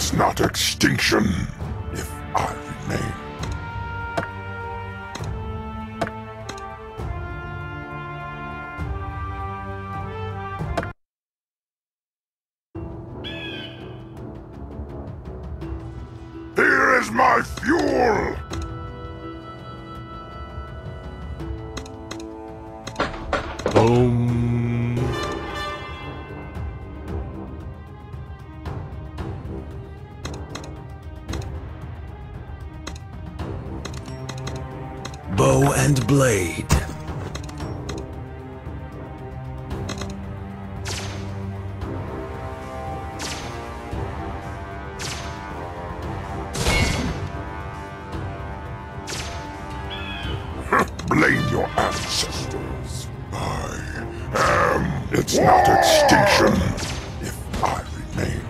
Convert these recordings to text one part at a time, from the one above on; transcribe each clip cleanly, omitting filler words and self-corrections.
It's not extinction if I remain. Here is my fuel! Bow and blade. Blame your ancestors. It's not extinction if I remain.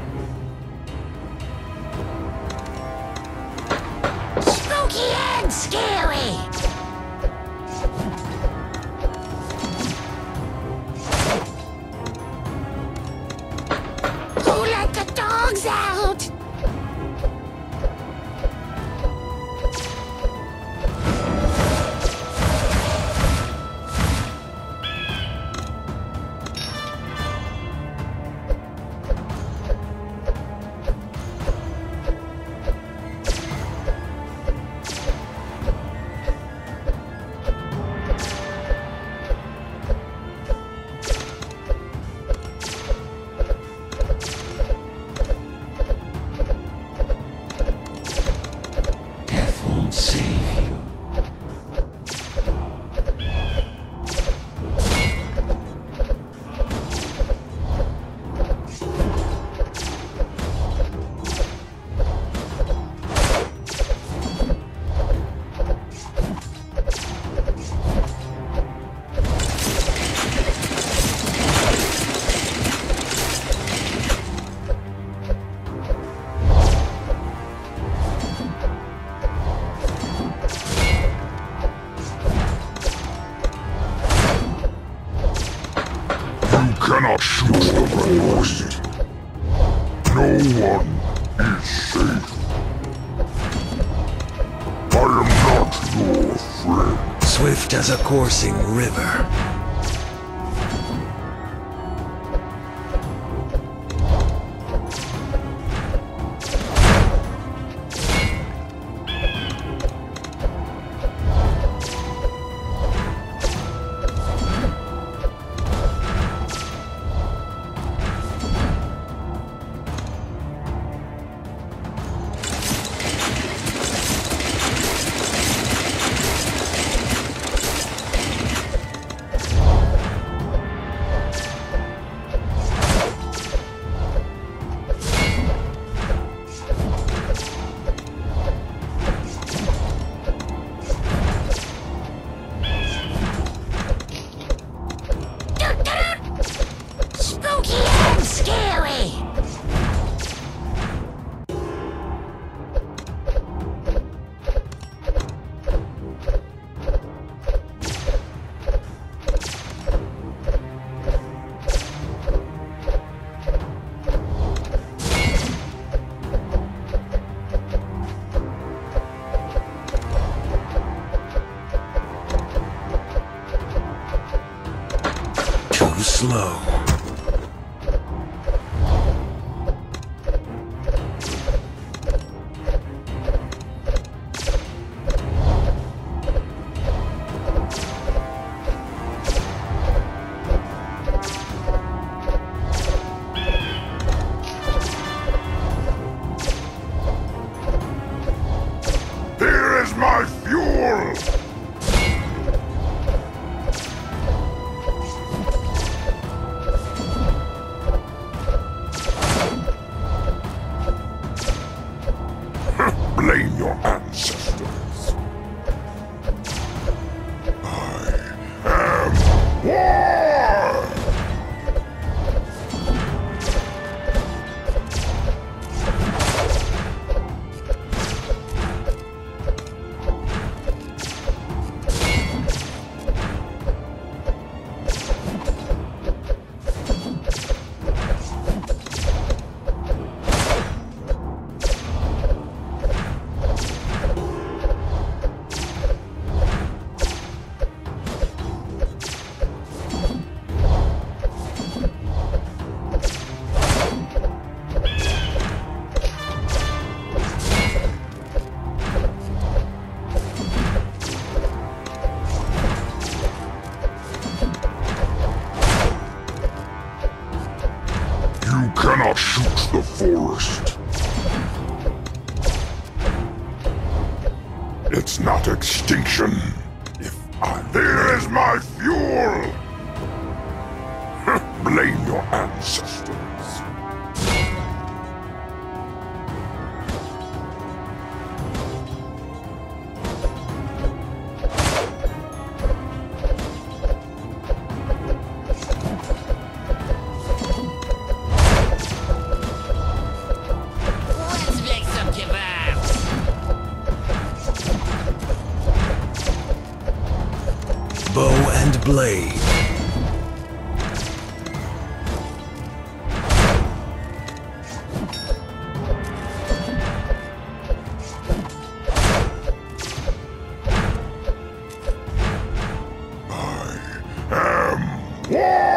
Spooky and scary! Who let the dogs out? Cannot shoot the reinforced. No one is safe. I am not your friend. Swift as a coursing river. Slow. Here is my fuel! cannot shoot the forest. It's not extinction. If I... Here is my fuel! Blame your ancestors. Let's make some kebabs. Bow and blade. War!